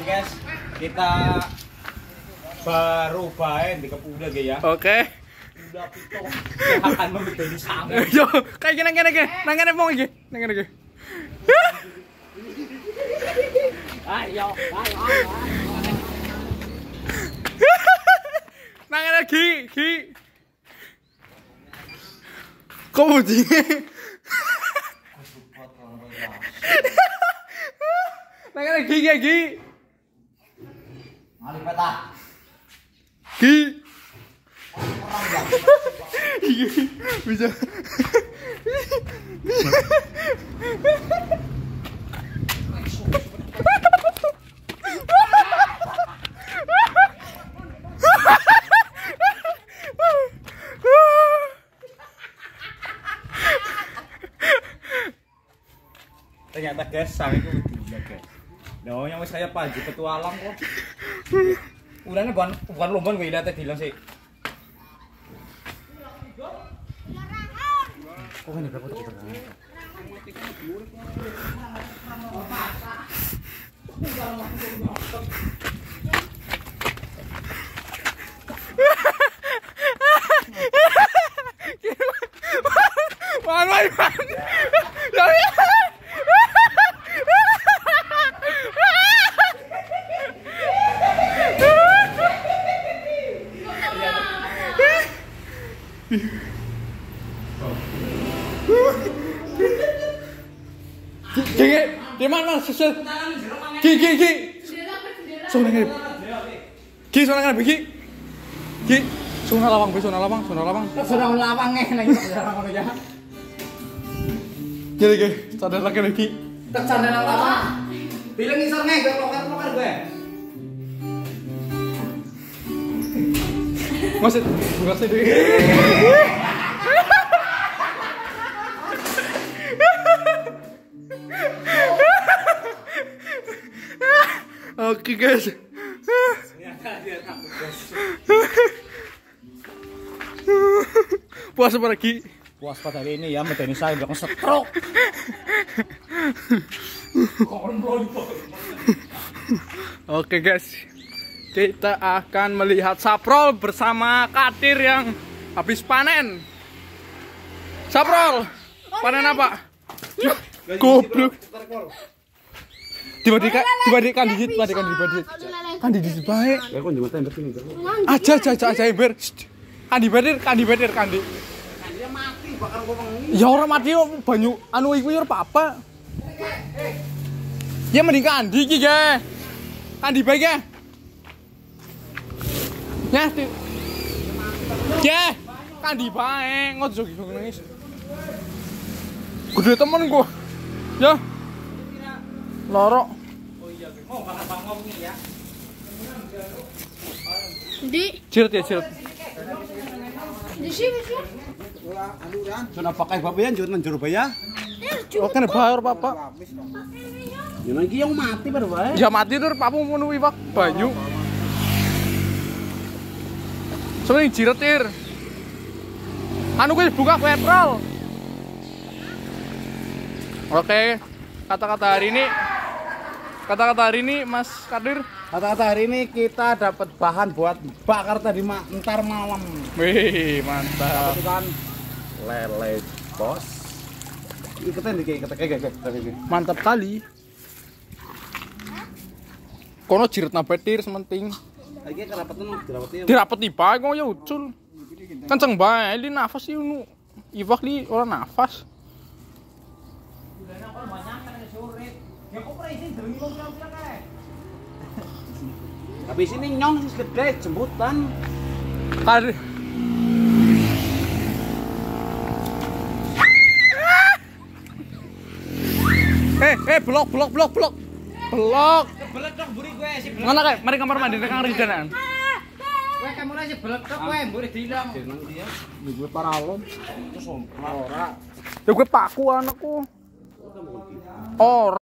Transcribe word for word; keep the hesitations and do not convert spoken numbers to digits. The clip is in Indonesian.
guys, kita baru baen di Kepuda ya. Oke. Udah pitong akan membeli sangat. Yo, kayak gini gini gini. Nang ngene mau iki. Nang ngene iki. Ayo, ayo. Nang ngene iki, iki. Kok budi? Nang ngene iki iki. Mari peta. Ki. Bisa. Ternyata guys, sang itu gila guys. No, yang wis kayak Panji petualang kok. Ulane bukan bukan lombon gue lihat tadi sih. Kok ini berapa tuh? Wan wan wan. Gigi, di mana susul? Gigi, gigi. Soalnya ngene. Gigi soalnya ngene, gigi. Gigi, sunah lawang, sunah lawang, sunah lawang. Sunah lawang eh lagi jarang ngono ya. Gigi, gigi, sadar lagi lagi. Tak sadar lawang. Bilang ngisor nih, gak lokal-lokal gue. Maksud, maksud itu. Oke guys. Puas apa lagi? Puas pada hari ini ya, medeni saya udah stroke. Oke guys, kita akan melihat saprol bersama Kadir yang habis panen. Saprol, panen apa? Goblok. Tiba-tiba tiba-tiba kan digit, tiba-tiba kan digit. Kan digit baik. Ya kok njematan begini. Aja aja aja aja ber. Kan dibedir, kan dibedir, kan di. Dia mati bakar gua pengen. Ya orang mati yo banyu anu iku yo apa-apa. Ya mending kandi iki ge. Kandi bae ge. Ya. Ya, kandi bae ngojo iki nangis. Gede temen gua. Ya. Lorok. Oh iya, mau bakar bangong nih ya. Di Cirit ya, cirit. di sini sih. Sudah pakai babian jual menjuru ya. Oh kan bayar Bapak. Ya lagi yang mati baru bae. Ya mati tur papu ngono iwak banyu. Soalnya jiretir. Anu kuwi buka petrol. Oke, kata-kata hari ini kata-kata hari ini Mas Kadir. Kata-kata hari ini kita dapat bahan buat bakar tadi ma ntar malam. Wih, mantap. Itu kan lele bos. Iketin dikit, iketin kayak kayak Mantap kali. Kono jiretna petir sementing. Lagi kerapetan dirapeti. Dirapeti bae kok ya ucul. Kenceng bae li nafas iki nu. Iwak li ora nafas. Tapi sini nyong sih gede jembutan. Kadir. Eh, eh, blok, blok, blok, blok. Blok. Belek dong buri gue sih. Mana kayak mari kamar mandi Kang Ridanan. Gue kamu aja belek dong gue buri dilang. Dilang dia. Gue paralon. Terus ora. Ya gue paku anakku. Or.